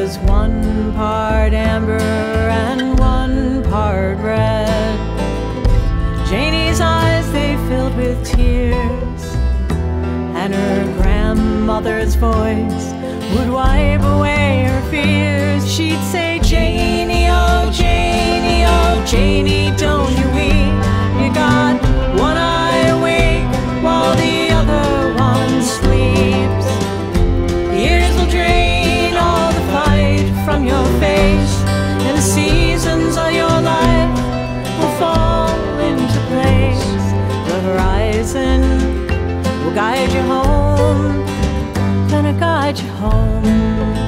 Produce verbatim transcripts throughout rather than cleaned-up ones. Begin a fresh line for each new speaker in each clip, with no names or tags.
was one part amber and one part red. Janie's eyes, they filled with tears, and her grandmother's voice would wipe away her fears. She'd say, Janie, oh Janie, oh Janie, don't you weep. You got one eye awake while the other one sleeps. Years will drain all the fight from your face, and the seasons of your life will fall into place. The horizon will guide you home, gonna guide you home.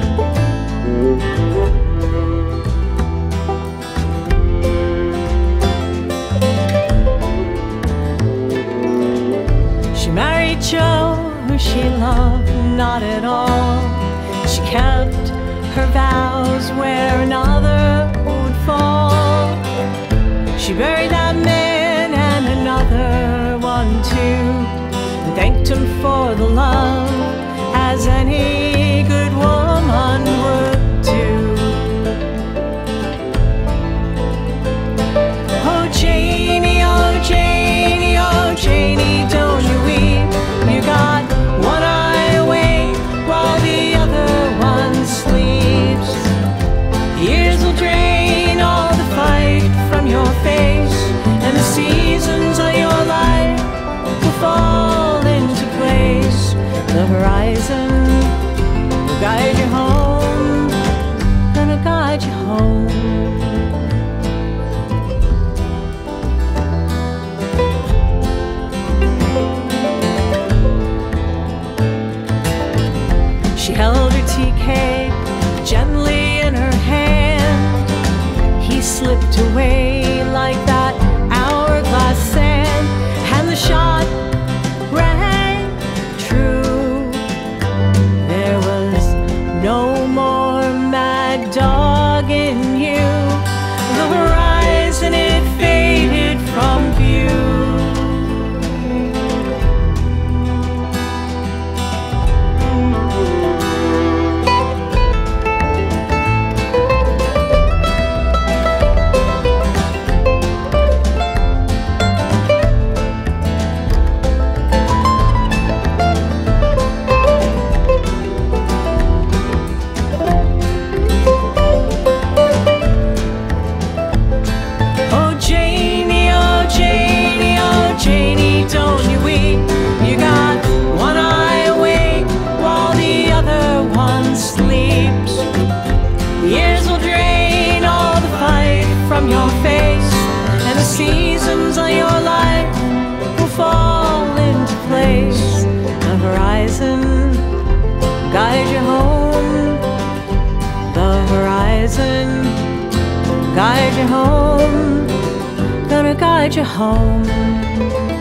She married Joe, who she loved not at all. She kept her vows where another would fall. She buried that man and another one too, and thanked him for the love as any good woman would do. Oh Janie, oh Janie, oh Janie, don't you weep. You got one eye awake while the other one sleeps. Years will drain all the fight from your face, and the seasons of your life will fall into place. The horizon will guide you home, gonna guide you home. She held her tea cake gently in her hand. He slipped away like that hourglass sand, and the shot rang true. There was no more mad dog in you. The horizon, it faded from view. Janie, don't you weep. You got one eye awake while the other one sleeps. Years will drain all the fight from your face, and the seasons of your life will fall into place. The horizon will guide you home. The horizon will guide you home, gonna guide you home.